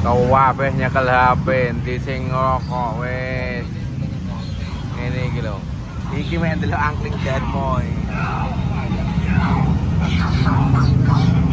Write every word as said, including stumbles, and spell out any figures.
Kabeh nyekel H P, endi sing ngrokok wis. Ngene iki lho. Iki mek ndelok angkling Darmo.